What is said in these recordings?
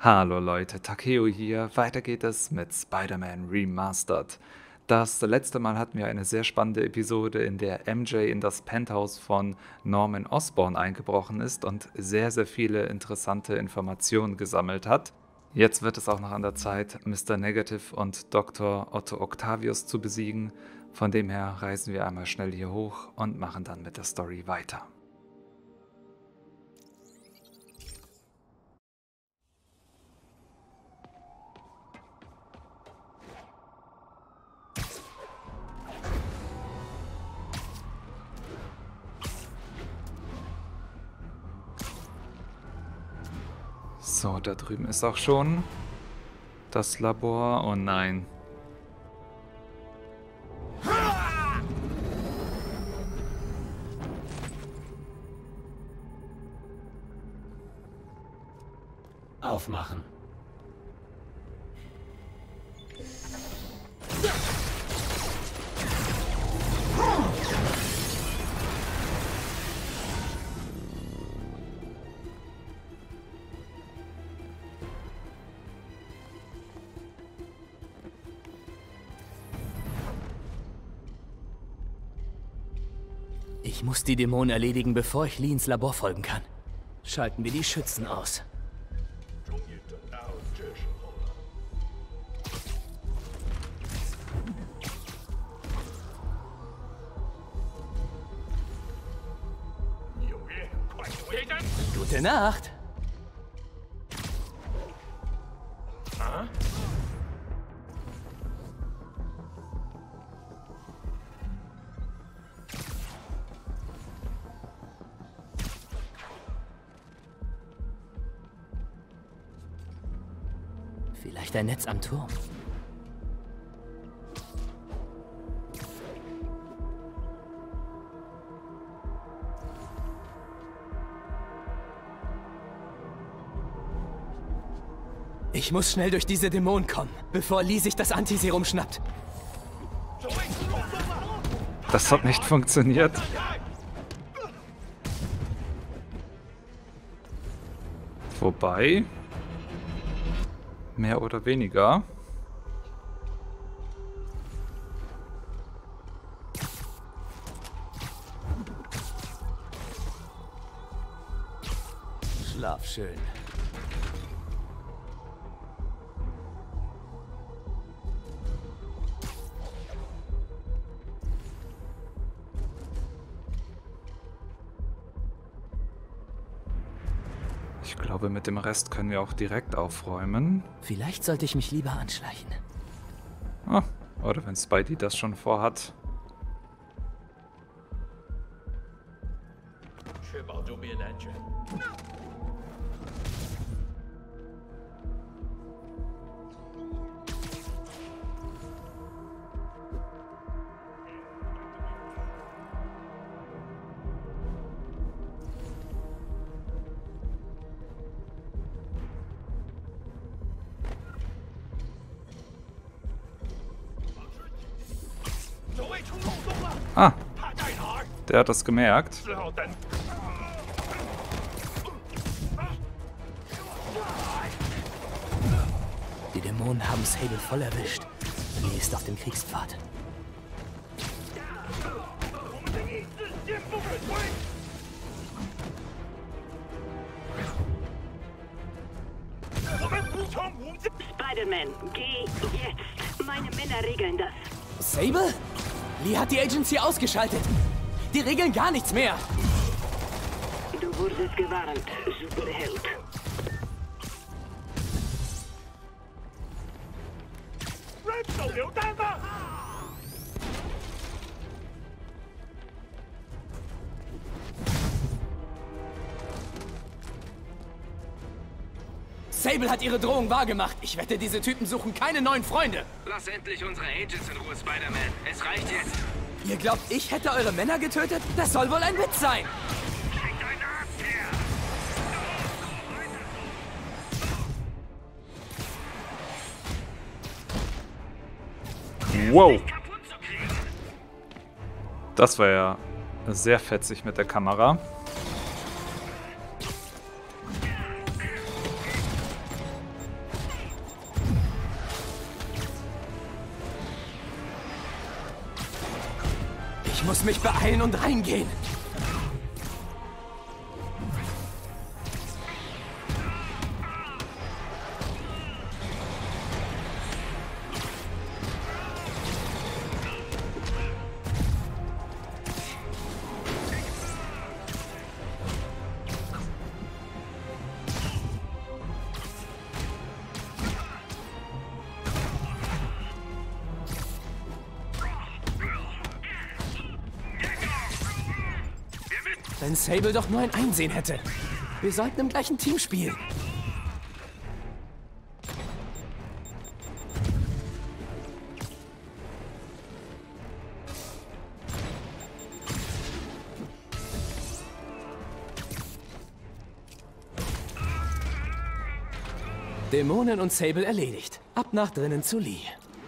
Hallo Leute, Takeo hier. Weiter geht es mit Spider-Man Remastered. Das letzte Mal hatten wir eine sehr spannende Episode, in der MJ in das Penthouse von Norman Osborn eingebrochen ist und sehr, sehr viele interessante Informationen gesammelt hat. Jetzt wird es auch noch an der Zeit, Mr. Negative und Dr. Otto Octavius zu besiegen. Von dem her reisen wir einmal schnell hier hoch und machen dann mit der Story weiter. So, da drüben ist auch schon das Labor. Oh nein. Aufmachen. Ich muss die Dämonen erledigen, bevor ich Lee ins Labor folgen kann. Schalten wir die Schützen aus. Gute Nacht. Vielleicht ein Netz am Turm. Ich muss schnell durch diese Dämonen kommen, bevor Lee sich das Antiserum schnappt. Das hat nicht funktioniert. Wobei, mehr oder weniger. Schlaf schön. Ich glaube, mit dem Rest können wir auch direkt aufräumen. Vielleicht sollte ich mich lieber anschleichen. Ah, oder wenn Spidey das schon vorhat. Ah, der hat das gemerkt. Die Dämonen haben Sable voll erwischt. Lee ist auf dem Kriegspfad. Spider-Man, geh jetzt. Meine Männer regeln das. Sable? Lee hat die Agency ausgeschaltet. Die regeln gar nichts mehr. Du wurdest gewarnt, Superheld. Sable hat ihre Drohung wahrgemacht. Ich wette, diese Typen suchen keine neuen Freunde. Lass endlich unsere Agents in Ruhe, Spider-Man. Es reicht jetzt. Ihr glaubt, ich hätte eure Männer getötet? Das soll wohl ein Witz sein. Schick deinen Arzt her. Wow. Das war ja sehr fetzig mit der Kamera. muss mich beeilen und reingehen. Wenn Sable doch nur ein Einsehen hätte. Wir sollten im gleichen Team spielen. Dämonen und Sable erledigt. Ab nach drinnen zu Lee.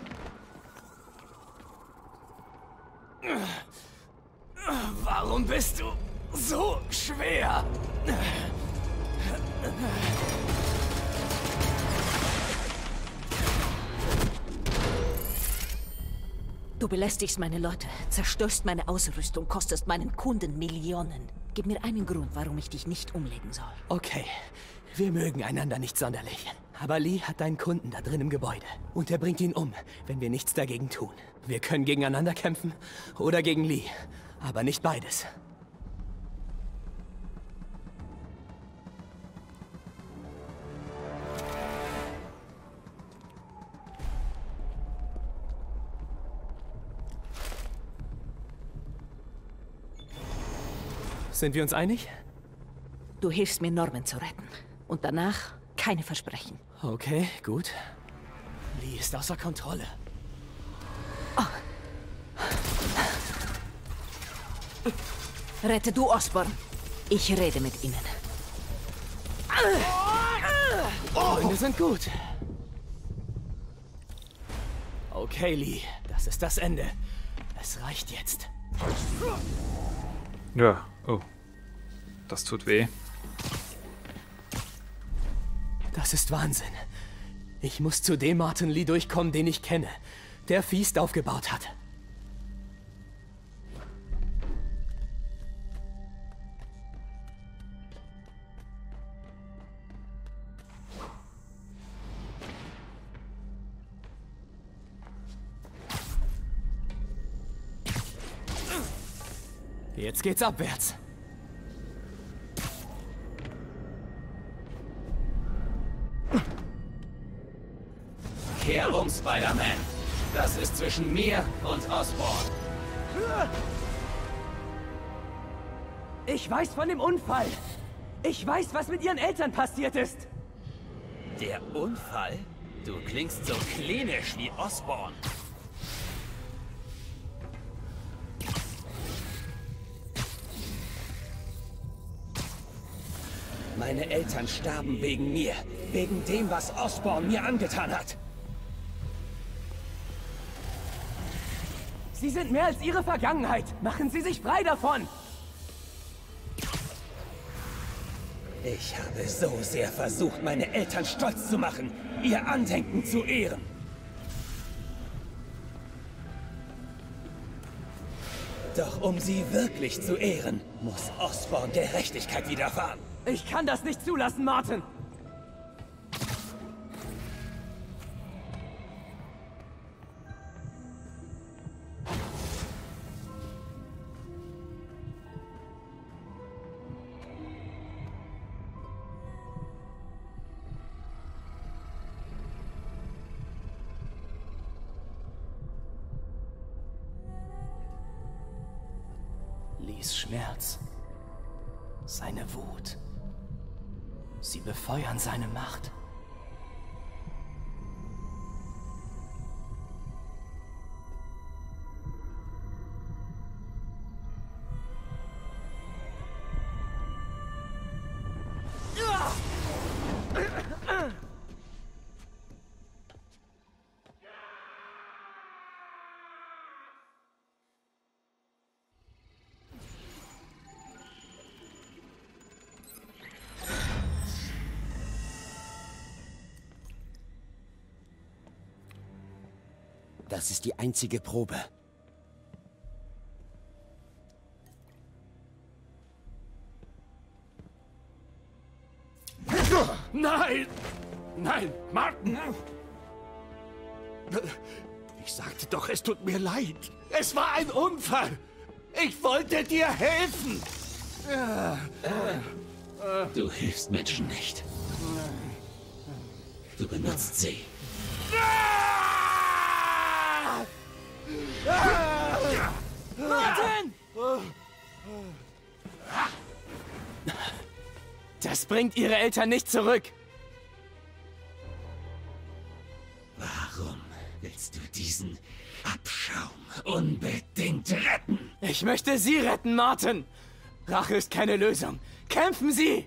Warum bist du so schwer? Du belästigst meine Leute, zerstörst meine Ausrüstung, kostest meinen Kunden Millionen. Gib mir einen Grund, warum ich dich nicht umlegen soll. Okay, wir mögen einander nicht sonderlich. Aber Lee hat deinen Kunden da drin im Gebäude. Und er bringt ihn um, wenn wir nichts dagegen tun. Wir können gegeneinander kämpfen oder gegen Lee. Aber nicht beides. Sind wir uns einig? Du hilfst mir, Norman zu retten. Und danach keine Versprechen. Okay, gut. Lee ist außer Kontrolle. Rette du Osborn. Ich rede mit ihnen. Freunde sind gut. Okay, Lee. Das ist das Ende. Es reicht jetzt. Ja, oh. Das tut weh. Das ist Wahnsinn. Ich muss zu dem Martin Lee durchkommen, den ich kenne. Der Feast aufgebaut hat. Jetzt geht's abwärts. Kehr um, Spider-Man. Das ist zwischen mir und Osborn. Ich weiß von dem Unfall. Ich weiß, was mit ihren Eltern passiert ist. Der Unfall? Du klingst so klinisch wie Osborn. Meine Eltern starben wegen mir. Wegen dem, was Osborn mir angetan hat. Sie sind mehr als ihre Vergangenheit. Machen Sie sich frei davon. Ich habe so sehr versucht, meine Eltern stolz zu machen, ihr Andenken zu ehren. Doch um sie wirklich zu ehren, muss Osborn Gerechtigkeit widerfahren. Ich kann das nicht zulassen, Martin. Lees Schmerz, seine Wut. Sie befeuern seine Macht. Das ist die einzige Probe. Nein! Nein, Martin! Ich sagte doch, es tut mir leid. Es war ein Unfall. Ich wollte dir helfen. Du hilfst Menschen nicht. Du benutzt sie. Martin! Das bringt ihre Eltern nicht zurück. Warum willst du diesen Abschaum unbedingt retten? Ich möchte Sie retten, Martin. Rache ist keine Lösung. Kämpfen Sie!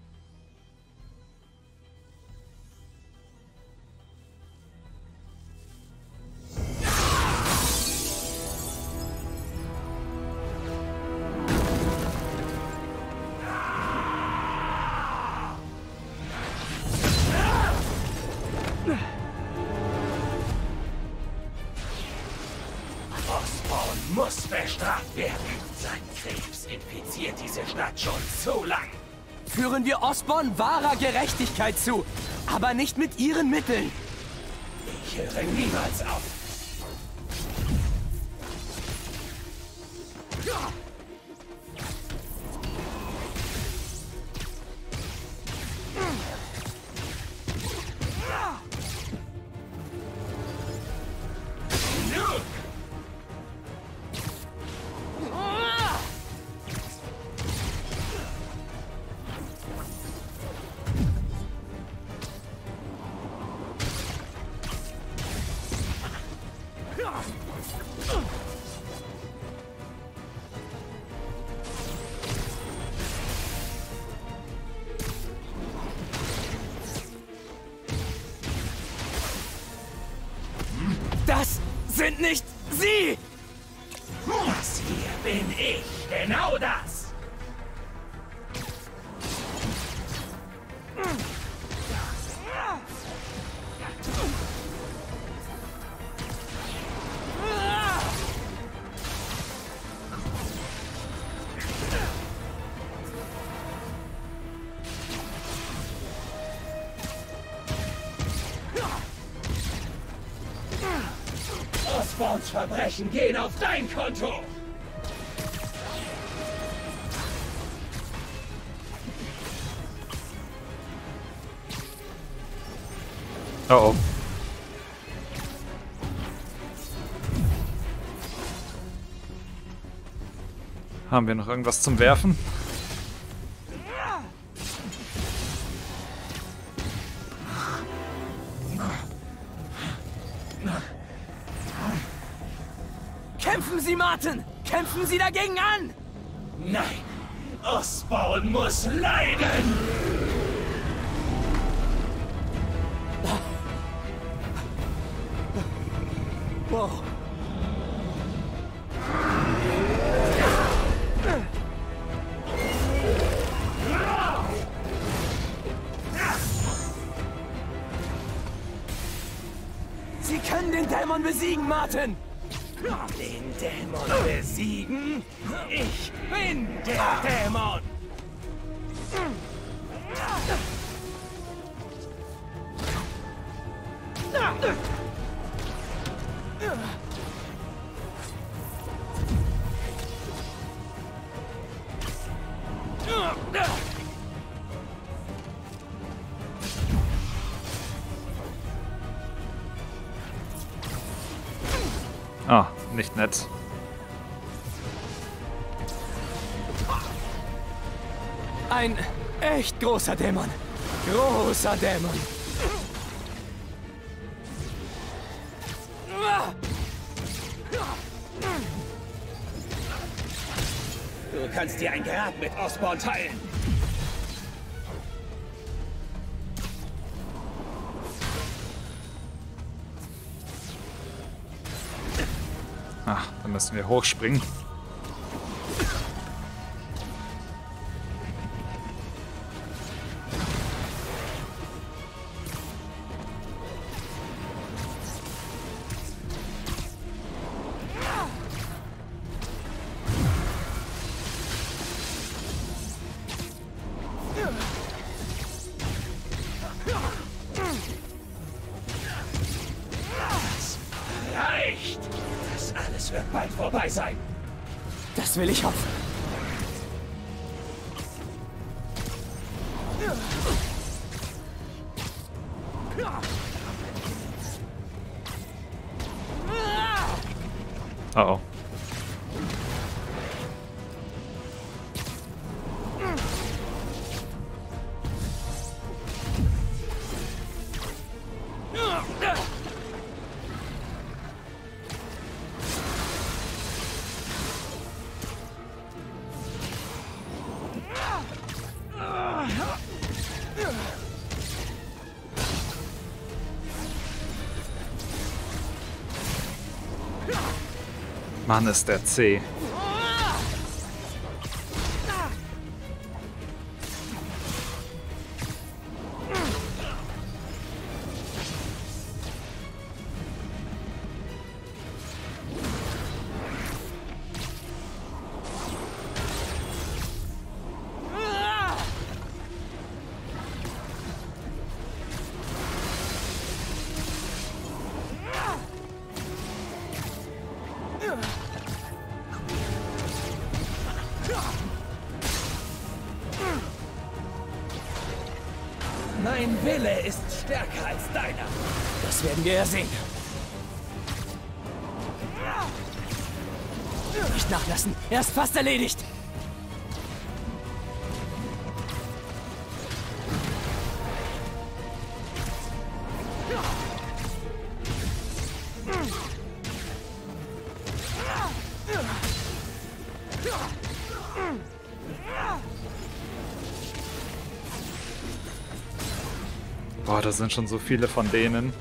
Osborn muss bestraft werden. Sein Krebs infiziert diese Stadt schon zu lang. Führen wir Osborn wahrer Gerechtigkeit zu, aber nicht mit Ihren Mitteln. Ich höre niemals auf. Das sind nicht Sie! Das hier bin ich. Genau das. Osborns Verbrechen gehen auf dein Konto. Oh oh. Haben wir noch irgendwas zum Werfen? Kämpfen Sie, Martin! Kämpfen Sie dagegen an! Nein, Osborn muss leiden. Wow. Sie können den Dämon besiegen, Martin! Den Dämon besiegen? Ich bin der Dämon! Ah, nicht nett. Ein echt großer Dämon. Großer Dämon. Du kannst dir ein Grab mit Osborn teilen. Ach, dann müssen wir hochspringen. Reicht! Das alles wird bald vorbei sein. Das will ich hoffen. Oh oh. Mann, ist der zäh. Mein Wille ist stärker als deiner. Das werden wir ja sehen. Nicht nachlassen. Er ist fast erledigt. Boah, das sind schon so viele von denen.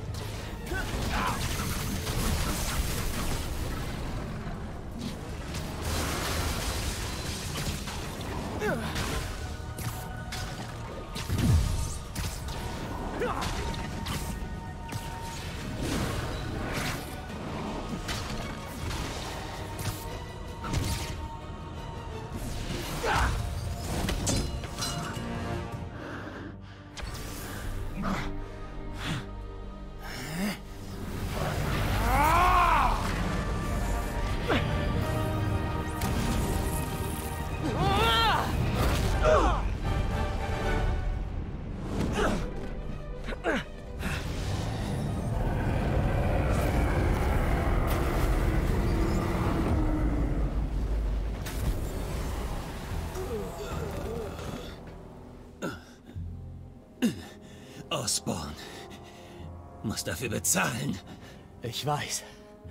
Osborn muss dafür bezahlen. Ich weiß.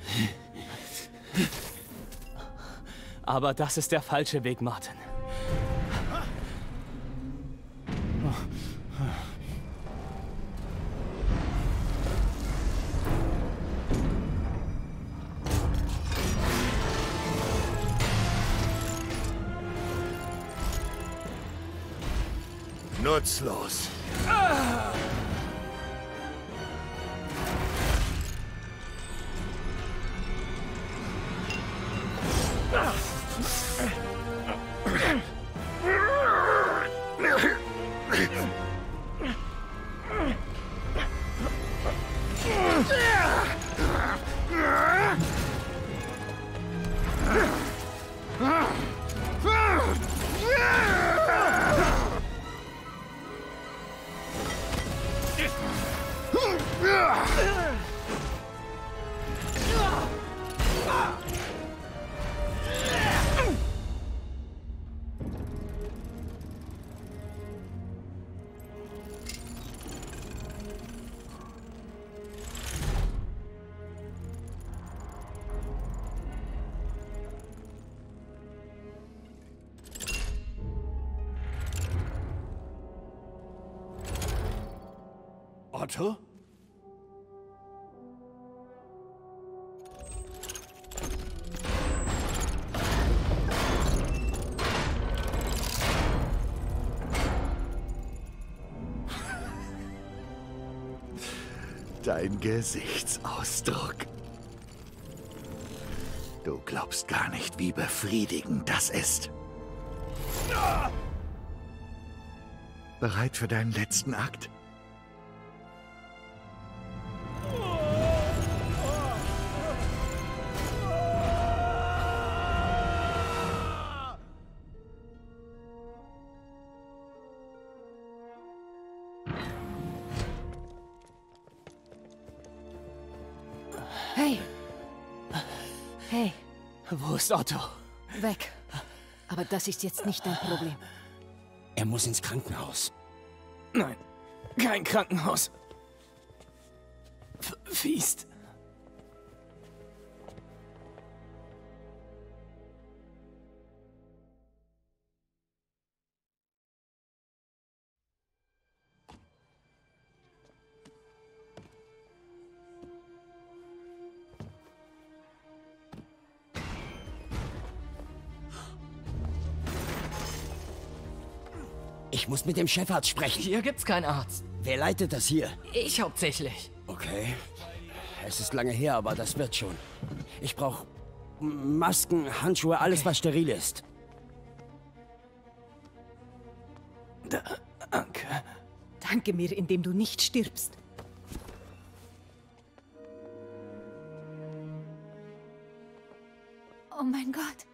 Aber das ist der falsche Weg, Martin. Nutzlos. Otto? Dein Gesichtsausdruck. Du glaubst gar nicht, wie befriedigend das ist. Bereit für deinen letzten Akt? Hey! Hey, Wo ist Otto? weg. Aber das ist jetzt nicht dein Problem. Er muss ins Krankenhaus. Nein, kein Krankenhaus. Fiest. Ich muss mit dem Chefarzt sprechen. Hier gibt's keinen Arzt. Wer leitet das hier? Ich hauptsächlich. Okay. Es ist lange her, aber das wird schon. Ich brauche Masken, Handschuhe, alles, was steril ist. Danke. Danke mir, indem du nicht stirbst. Oh mein Gott.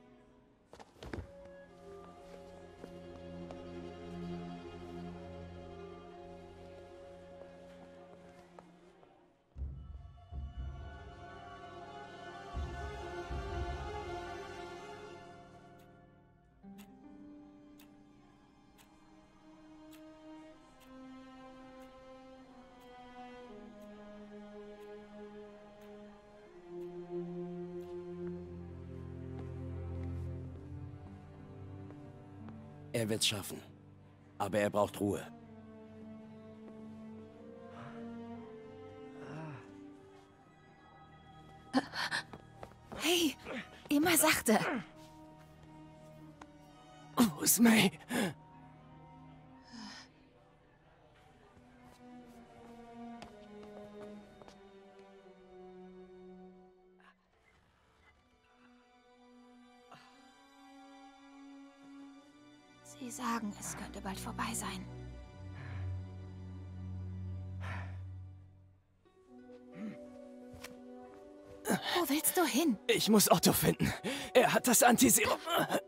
Er wird's schaffen. Aber er braucht Ruhe. Hey, immer sachte. Wo ist May? Sie sagen, es könnte bald vorbei sein. Wo willst du hin? Ich muss Otto finden. Er hat das Antiserum.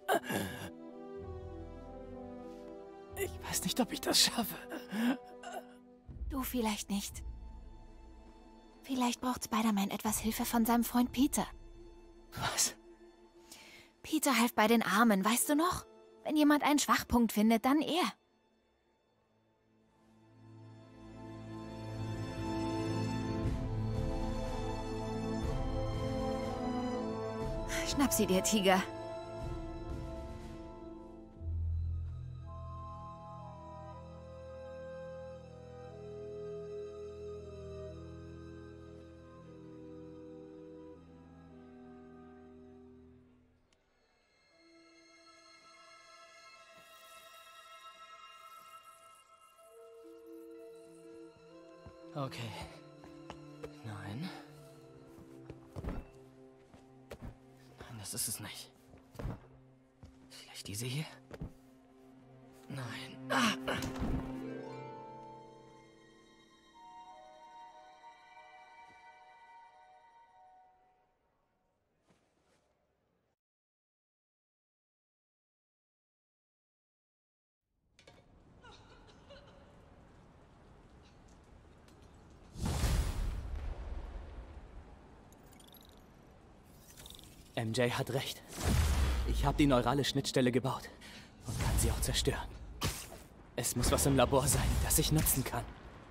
Ich weiß nicht, ob ich das schaffe. Du vielleicht nicht. Vielleicht braucht Spider-Man etwas Hilfe von seinem Freund Peter. Was? Peter half bei den Armen, weißt du noch? Wenn jemand einen Schwachpunkt findet, dann er. Schnapp sie dir, Tiger. Okay. Nein. Nein, das ist es nicht. Vielleicht diese hier? Nein. Ah. MJ hat recht. Ich habe die neurale Schnittstelle gebaut und kann sie auch zerstören. Es muss was im Labor sein, das ich nutzen kann.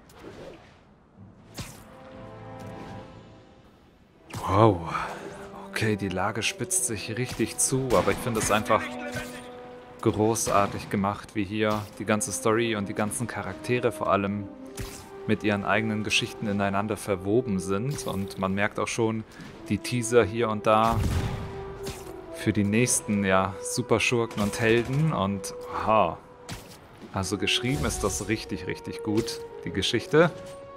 Wow. Okay, die Lage spitzt sich richtig zu, aber ich finde es einfach großartig gemacht, wie hier die ganze Story und die ganzen Charaktere vor allem mit ihren eigenen Geschichten ineinander verwoben sind. Und man merkt auch schon die Teaser hier und da für die nächsten, ja, Superschurken und Helden. Und aha, also geschrieben ist das richtig, richtig gut, die Geschichte.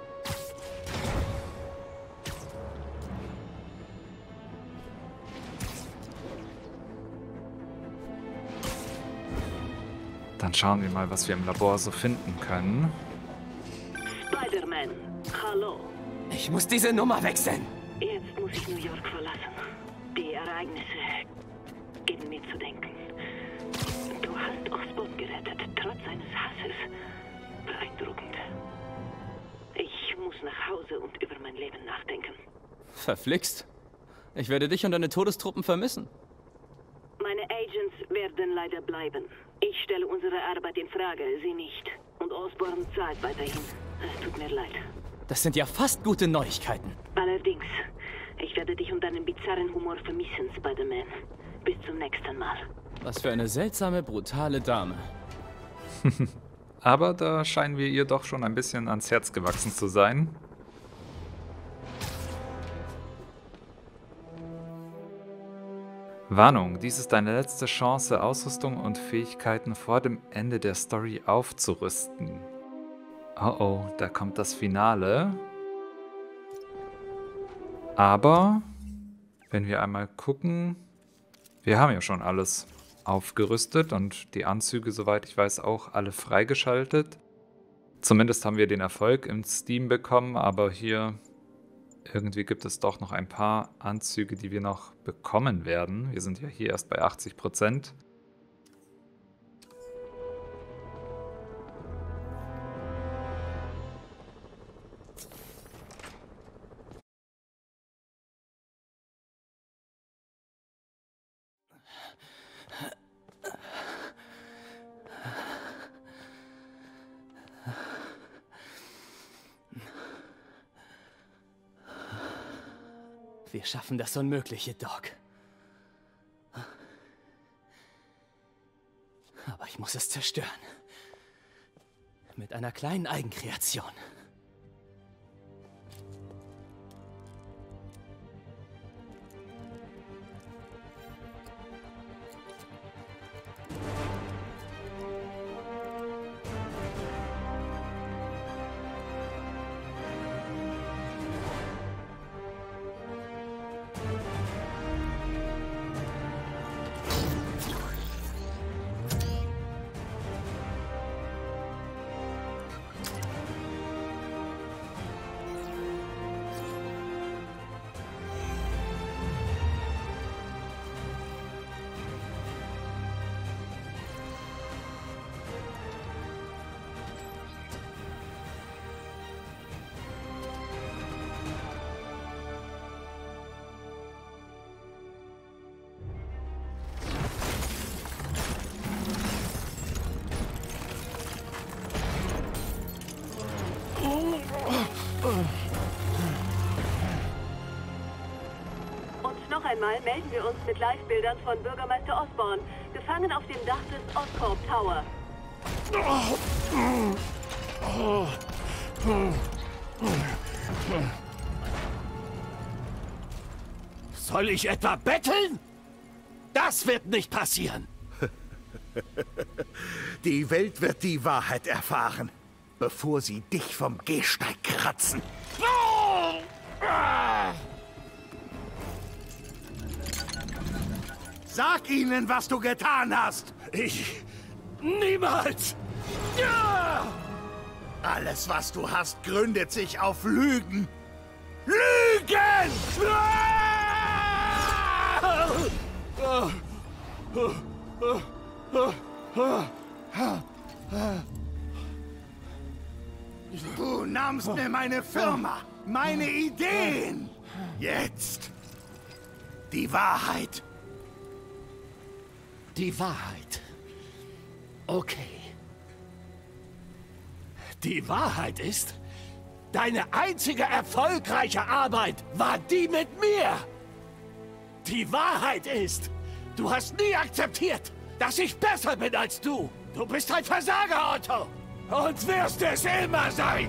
Dann schauen wir mal, was wir im Labor so finden können. Spider-Man, hallo. Ich muss diese Nummer wechseln. Jetzt muss ich New York verlassen. Die Ereignisse geben mir zu denken. Du hast Osborn gerettet, trotz seines Hasses. Beeindruckend. Ich muss nach Hause und über mein Leben nachdenken. Verflixt. Ich werde dich und deine Todestruppen vermissen. Meine Agents werden leider bleiben. Ich stelle unsere Arbeit in Frage, sie nicht. Und Osborn zahlt weiterhin. Es tut mir leid. Das sind ja fast gute Neuigkeiten. Allerdings, ich werde dich und deinen bizarren Humor vermissen, Spider-Man. Bis zum nächsten Mal. Was für eine seltsame, brutale Dame. Aber da scheinen wir ihr doch schon ein bisschen ans Herz gewachsen zu sein. Warnung, dies ist deine letzte Chance, Ausrüstung und Fähigkeiten vor dem Ende der Story aufzurüsten. Oh oh, da kommt das Finale. Aber, wenn wir einmal gucken, wir haben ja schon alles aufgerüstet und die Anzüge, soweit ich weiß, auch alle freigeschaltet. Zumindest haben wir den Erfolg im Steam bekommen, aber hier irgendwie gibt es doch noch ein paar Anzüge, die wir noch bekommen werden. Wir sind ja hier erst bei 80%. Wir schaffen das Unmögliche, Doc. Aber ich muss es zerstören. Mit einer kleinen Eigenkreation. Und noch einmal melden wir uns mit Live-Bildern von Bürgermeister Osborn, gefangen auf dem Dach des Oscorp Tower. Soll ich etwa betteln? Das wird nicht passieren. Die Welt wird die Wahrheit erfahren, bevor sie dich vom Gehsteig kratzen. Sag ihnen, was du getan hast. Niemals! Alles, was du hast, gründet sich auf Lügen. Lügen! Du nahmst mir meine Firma, meine Ideen. Jetzt die Wahrheit. Die Wahrheit. Okay. Die Wahrheit ist, deine einzige erfolgreiche Arbeit war die mit mir. Die Wahrheit ist, du hast nie akzeptiert, dass ich besser bin als du. Du bist ein Versager, Otto. Und wirst es immer sein.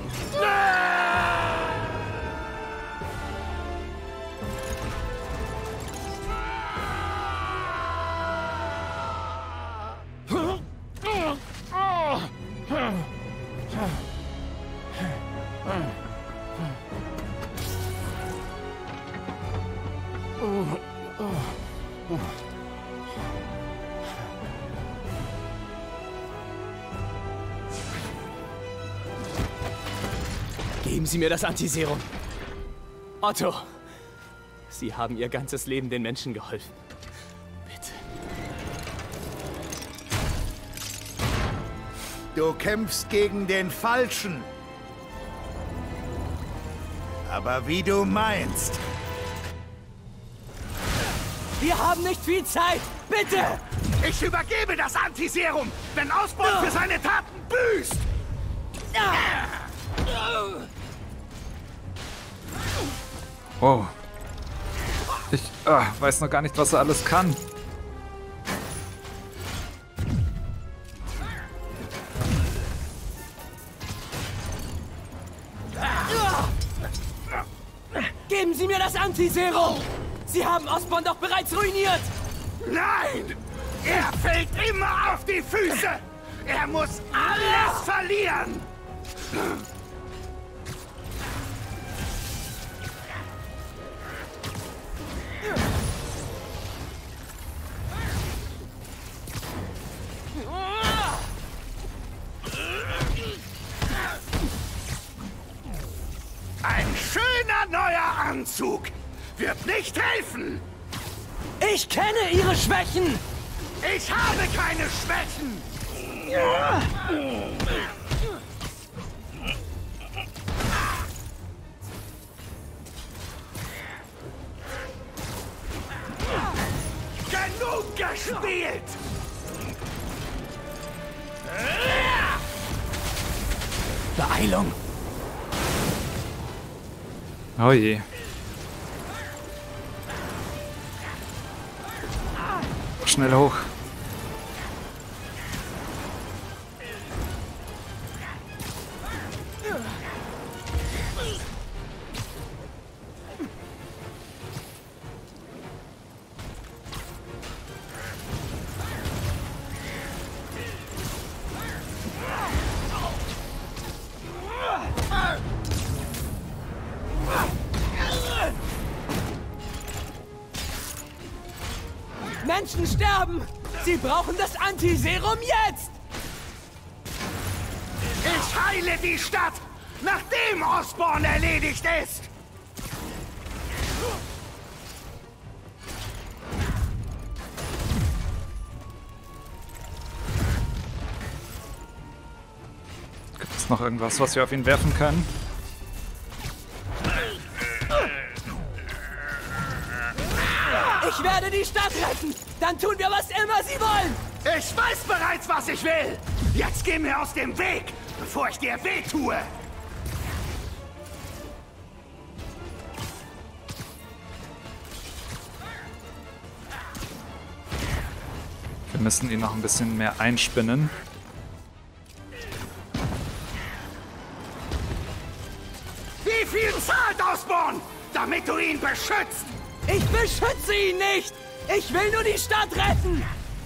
Geben Sie mir das Antiserum. Otto, Sie haben Ihr ganzes Leben den Menschen geholfen. Bitte. Du kämpfst gegen den Falschen. Aber wie du meinst. Wir haben nicht viel Zeit! Bitte! Ich übergebe das Antiserum, wenn Osborn für seine Taten büßt! Oh. Ich weiß noch gar nicht, was er alles kann. Geben Sie mir das Antiserum! Sie haben Osborn doch bereits ruiniert! Nein! Er fällt immer auf die Füße! Er muss alles verlieren! Ein schöner neuer Anzug! Wird nicht helfen! Ich kenne Ihre Schwächen! Ich habe keine Schwächen! Genug gespielt! Beeilung! Oh je. Schnell hoch. Menschen sterben! Sie brauchen das Antiserum jetzt! Ich heile die Stadt, nachdem Osborn erledigt ist! Gibt es noch irgendwas, was wir auf ihn werfen können? Ich werde die Stadt retten! Dann tun wir, was immer Sie wollen! Ich weiß bereits, was ich will! Jetzt geh mir aus dem Weg, bevor ich dir wehtue! Wir müssen ihn noch ein bisschen mehr einspinnen. Wie viel zahlt Osborn, damit du ihn beschützt? Ich beschütze ihn nicht! Ich will nur die Stadt retten!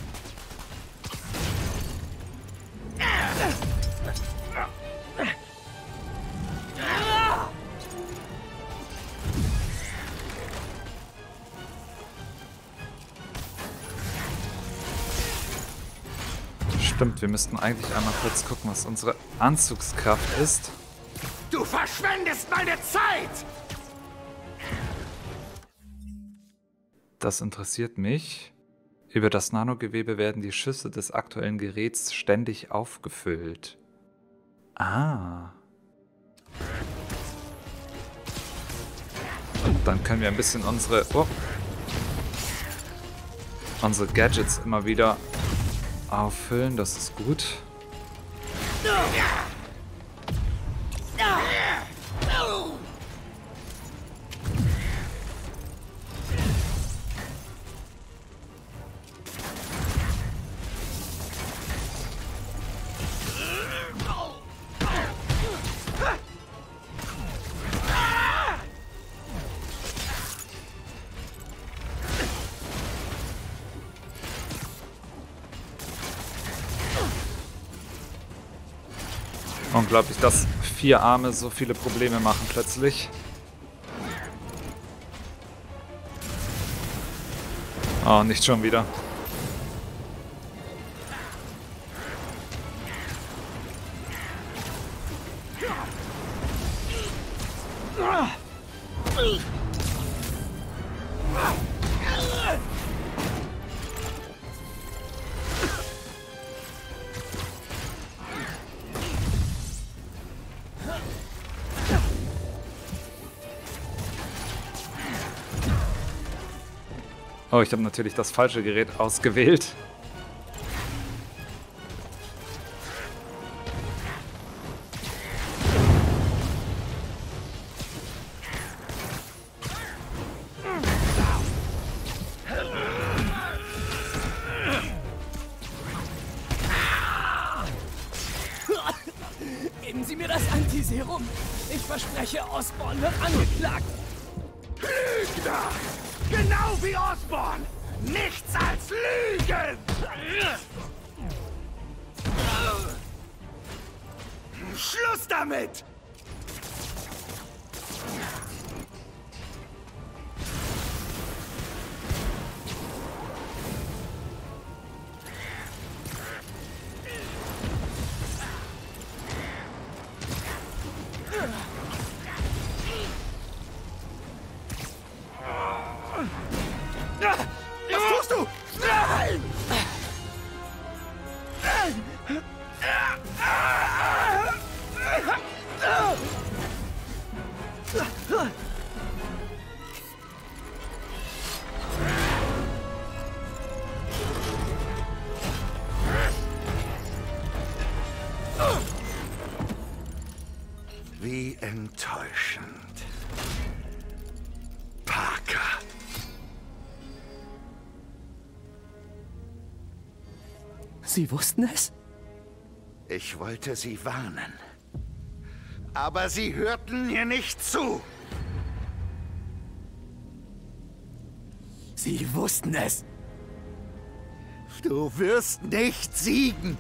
Stimmt, wir müssten eigentlich einmal kurz gucken, was unsere Anzugskraft ist. Du verschwendest meine Zeit! Das interessiert mich. Über das Nanogewebe werden die Schüsse des aktuellen Geräts ständig aufgefüllt. Ah. Und dann können wir ein bisschen unsere Gadgets immer wieder auffüllen. Das ist gut. Unglaublich, dass 4 Arme so viele Probleme machen plötzlich. Oh, nicht schon wieder. Oh, ich habe natürlich das falsche Gerät ausgewählt. Geben Sie mir das Antiserum. Ich verspreche, Osborn wird angeklagt. Lügner! Genau wie Osborn! Nichts als Lügen! Schluss damit! Was tust du? Nein! Wie enttäuschend. Parker. Sie wussten es? Ich wollte Sie warnen. Aber Sie hörten mir nicht zu. Sie wussten es. Du wirst nicht siegen.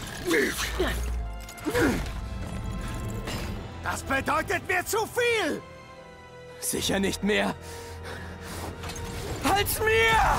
Das bedeutet mir zu viel. Sicher nicht mehr. Als mir!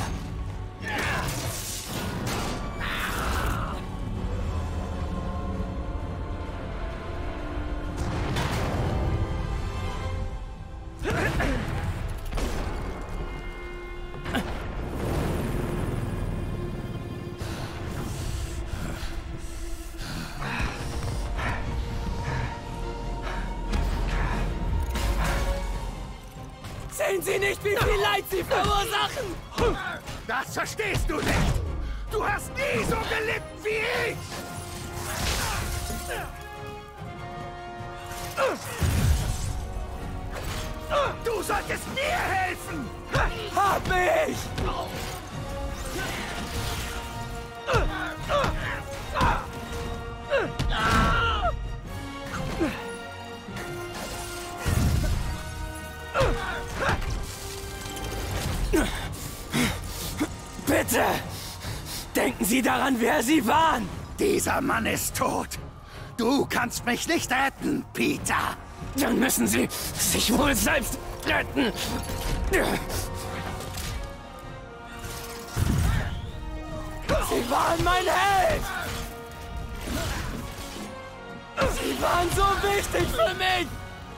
Sehen Sie nicht, wie viel Leid Sie verursachen? Das verstehst du nicht. Du hast nie so gelitten wie ich. Du solltest mir helfen. Hab mich! Bitte! Denken Sie daran, wer Sie waren! Dieser Mann ist tot. Du kannst mich nicht retten, Peter. Dann müssen Sie sich wohl selbst retten! Sie waren mein Held! Sie waren so wichtig für mich!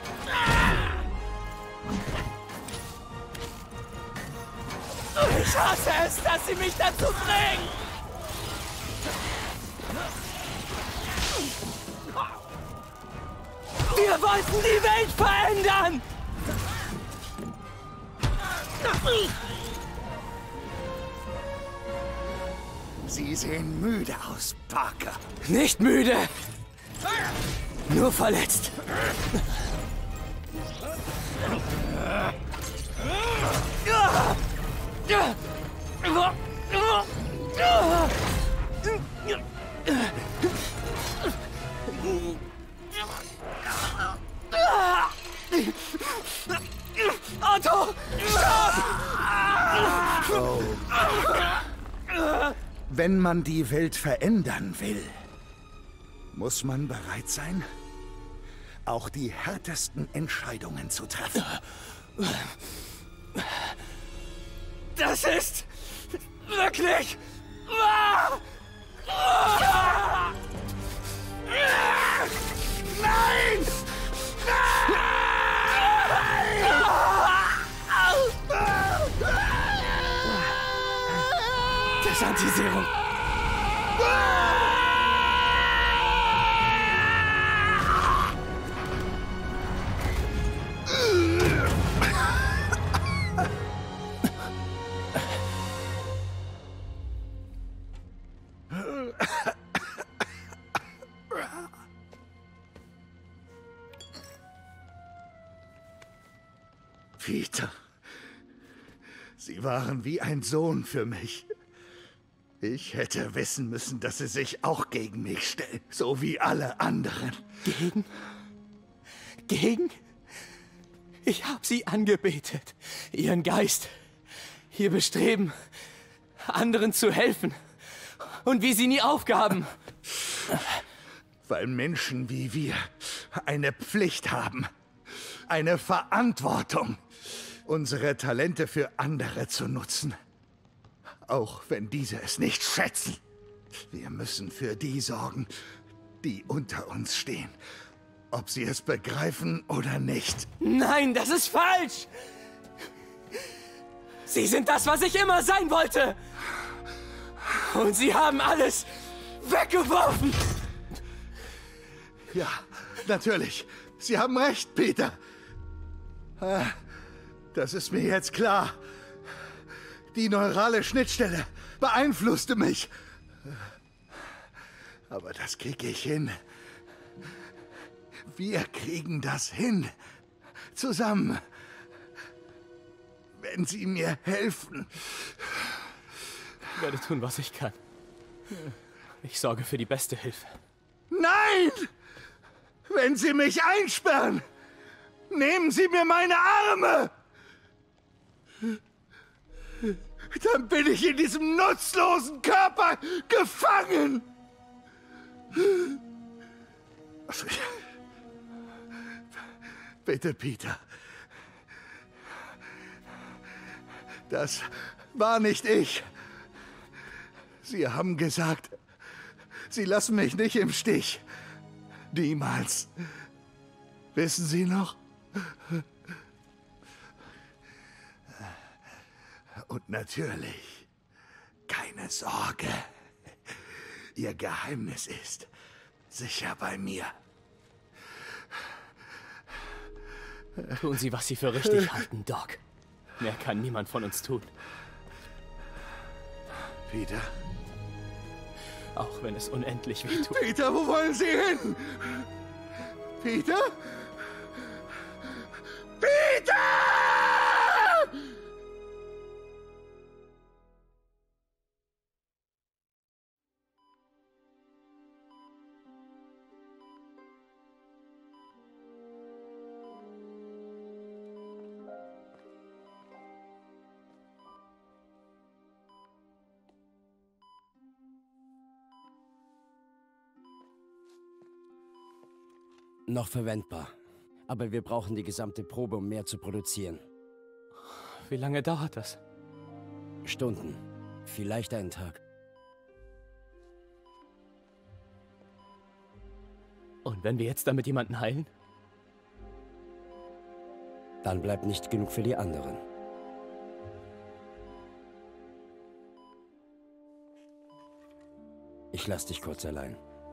Ich hasse es, dass Sie mich dazu bringen! Wir wollten die Welt verändern! Sie sehen müde aus, Parker. Nicht müde! Nur verletzt! Otto! Oh. Wenn man die Welt verändern will, muss man bereit sein, auch die härtesten Entscheidungen zu treffen. Das ist wirklich wahr! Nein! Das Antiserum! Peter. Sie waren wie ein Sohn für mich. Ich hätte wissen müssen, dass Sie sich auch gegen mich stellen, so wie alle anderen. Gegen? Gegen? Ich habe Sie angebetet. Ihren Geist, Ihr Bestreben, anderen zu helfen. Und wie Sie nie aufgaben. Weil Menschen wie wir eine Pflicht haben, eine Verantwortung, unsere Talente für andere zu nutzen. Auch wenn diese es nicht schätzen. Wir müssen für die sorgen, die unter uns stehen. Ob sie es begreifen oder nicht. Nein, das ist falsch! Sie sind das, was ich immer sein wollte! Und Sie haben alles weggeworfen! Ja, natürlich. Sie haben recht, Peter. Das ist mir jetzt klar. Die neurale Schnittstelle beeinflusste mich. Aber das kriege ich hin. Wir kriegen das hin. Zusammen. Wenn Sie mir helfen. Ich werde tun, was ich kann. Ich sorge für die beste Hilfe. Nein! Wenn Sie mich einsperren, nehmen Sie mir meine Arme! Dann bin ich in diesem nutzlosen Körper gefangen! Bitte, Peter. Das war nicht ich. Sie haben gesagt, Sie lassen mich nicht im Stich. Niemals. Wissen Sie noch? Und natürlich, keine Sorge. Ihr Geheimnis ist sicher bei mir. Tun Sie, was Sie für richtig halten, Doc. Mehr kann niemand von uns tun. Peter? Auch wenn es unendlich wehtut. Peter, wo wollen Sie hin? Peter? Peter! Noch verwendbar. Aber wir brauchen die gesamte Probe, um mehr zu produzieren. Wie lange dauert das? Stunden. Vielleicht einen Tag. Und wenn wir jetzt damit jemanden heilen? Dann bleibt nicht genug für die anderen. Ich lass dich kurz allein.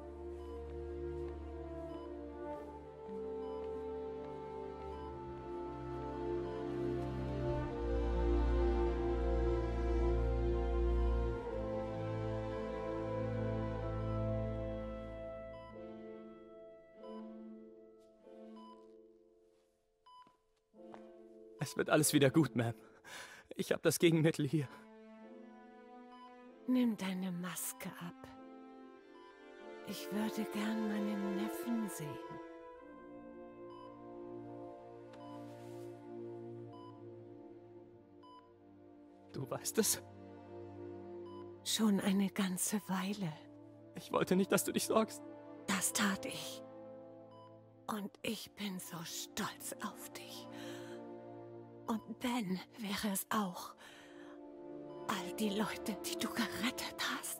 Es wird alles wieder gut, Ma'am. Ich habe das Gegenmittel hier. Nimm deine Maske ab. Ich würde gern meinen Neffen sehen. Du weißt es? Schon eine ganze Weile. Ich wollte nicht, dass du dich sorgst. Das tat ich. Und ich bin so stolz auf dich. Und Ben wäre es auch. All die Leute, die du gerettet hast.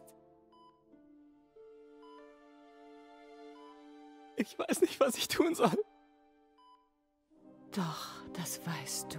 Ich weiß nicht, was ich tun soll. Doch, das weißt du.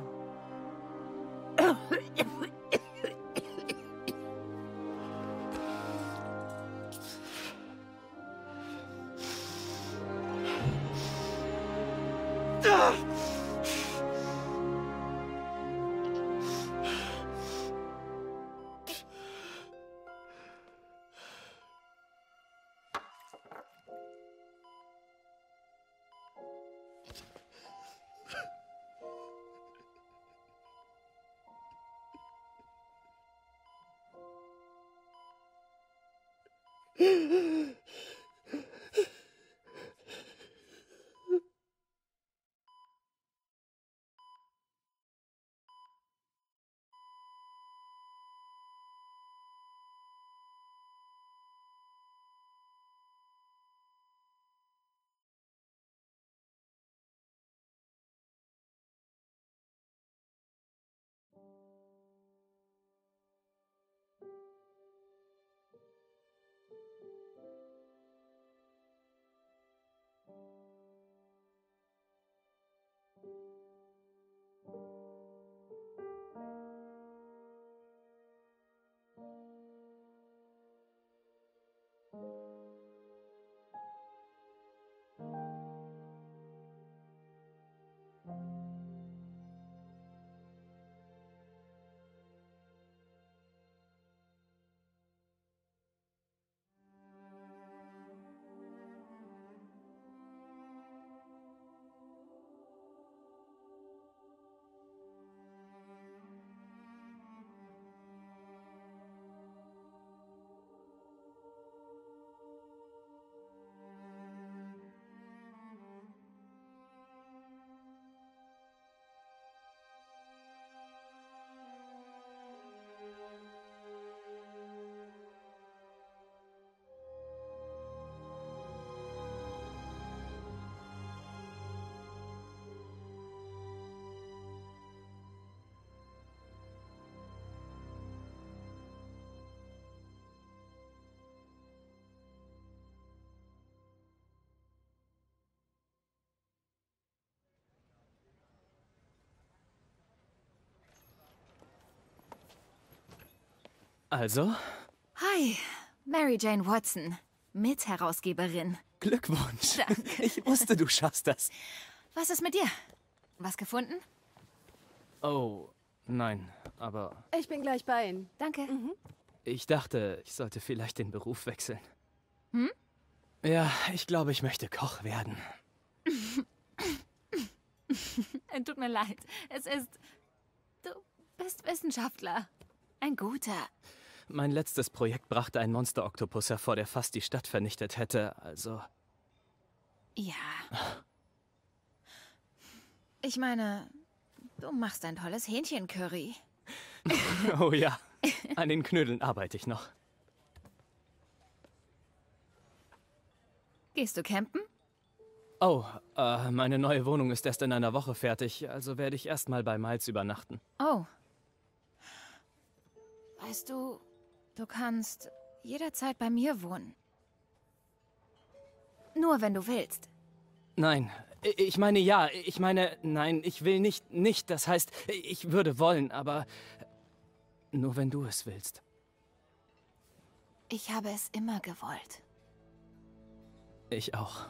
Also? Hi, Mary Jane Watson, Mitherausgeberin. Glückwunsch. Danke. Ich wusste, du schaffst das. Was ist mit dir? Was gefunden? Oh, nein, aber Ich bin gleich bei Ihnen. Danke. ich dachte, ich sollte vielleicht den Beruf wechseln. Hm? Ja, ich glaube, ich möchte Koch werden. Tut mir leid. Es ist... Du bist Wissenschaftler. Ein guter. Mein letztes Projekt brachte einen Monster-Oktopus hervor, der fast die Stadt vernichtet hätte, also... Ja. Ich meine, du machst ein tolles Hähnchencurry. Oh ja, an den Knödeln arbeite ich noch. Gehst du campen? Oh, meine neue Wohnung ist erst in einer Woche fertig, also werde ich erstmal bei Miles übernachten. Oh. Weißt du, du kannst jederzeit bei mir wohnen. Nur wenn du willst. Nein, ich meine ja, ich meine, nein, ich will nicht, das heißt, ich würde wollen, aber nur wenn du es willst. Ich habe es immer gewollt. Ich auch.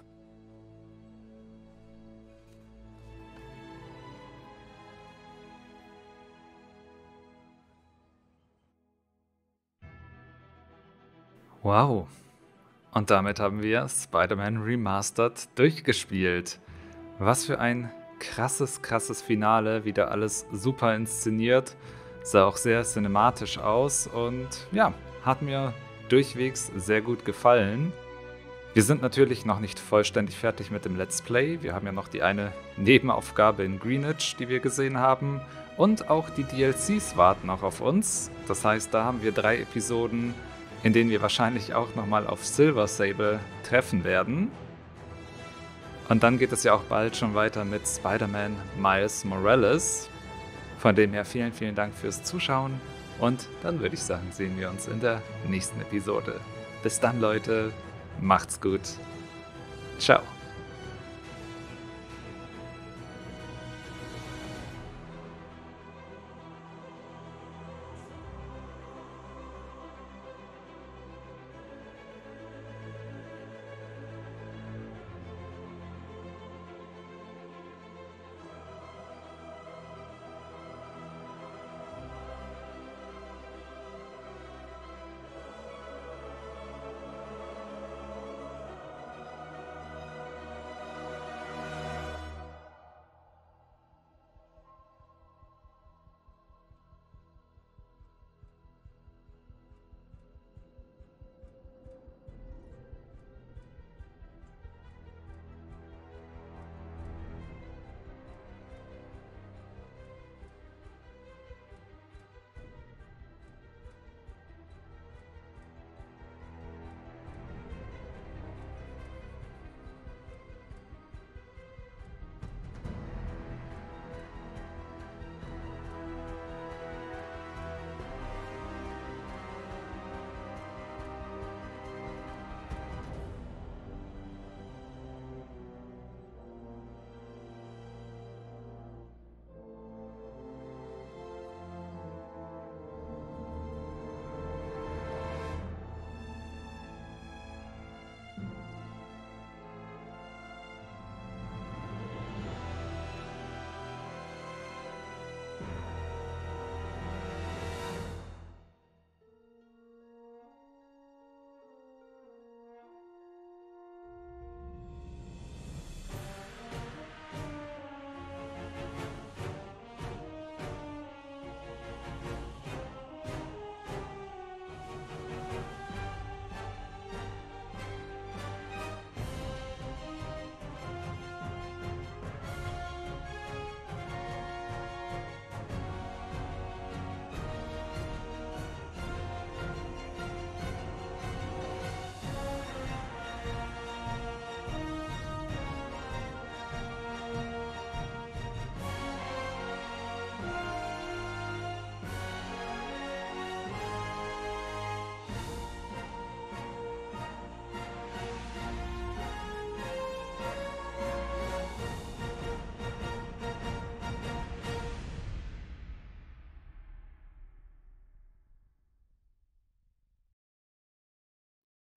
Wow. Und damit haben wir Spider-Man Remastered durchgespielt. Was für ein krasses Finale. Wieder alles super inszeniert. Sah auch sehr cinematisch aus und ja, hat mir durchwegs sehr gut gefallen. Wir sind natürlich noch nicht vollständig fertig mit dem Let's Play. Wir haben ja noch die eine Nebenaufgabe in Greenwich, die wir gesehen haben. Und auch die DLCs warten noch auf uns. Das heißt, da haben wir 3 Episoden, in denen wir wahrscheinlich auch nochmal auf Silver Sable treffen werden. Und dann geht es ja auch bald schon weiter mit Spider-Man Miles Morales. Von dem her vielen Dank fürs Zuschauen. Und dann würde ich sagen, sehen wir uns in der nächsten Episode. Bis dann, Leute. Macht's gut. Ciao.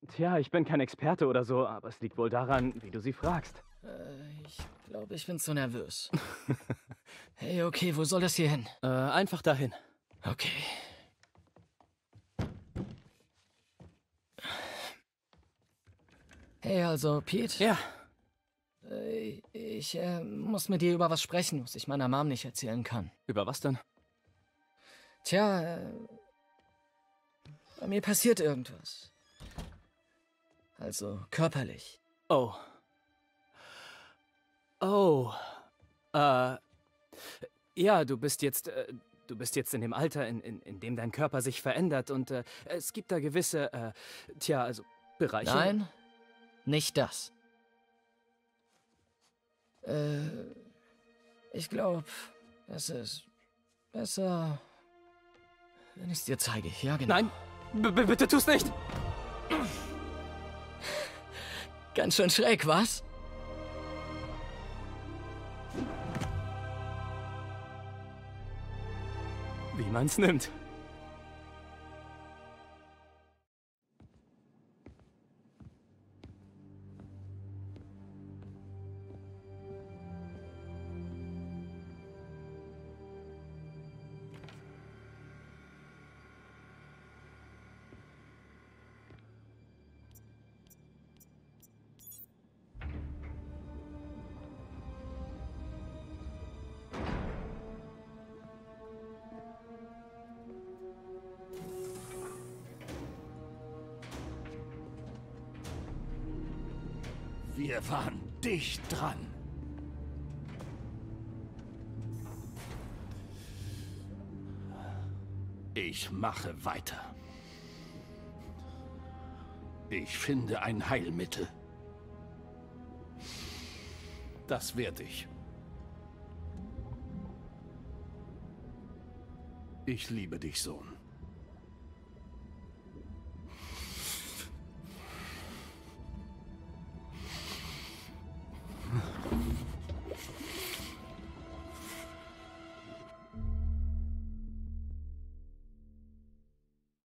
Tja, ich bin kein Experte oder so, aber es liegt wohl daran, wie du sie fragst. Ich glaube, ich bin zu nervös. Hey, okay, wo soll das hier hin? Einfach dahin. Okay. Hey, also, Pete? Ja. Ich muss mit dir über was sprechen, was ich meiner Mom nicht erzählen kann. Über was denn? Tja, bei mir passiert irgendwas. Also, körperlich. Oh. Oh. Ja, du bist jetzt in dem Alter, in dem dein Körper sich verändert und es gibt da gewisse, Bereiche. Nein, nicht das. Ich glaube, es ist besser, wenn ich es dir zeige. Ja, genau. Nein, bitte tu's nicht! Ganz schön schräg, was? Wie man's nimmt. Wir waren dicht dran. Ich mache weiter. Ich finde ein Heilmittel. Das werde ich. Ich liebe dich, Sohn.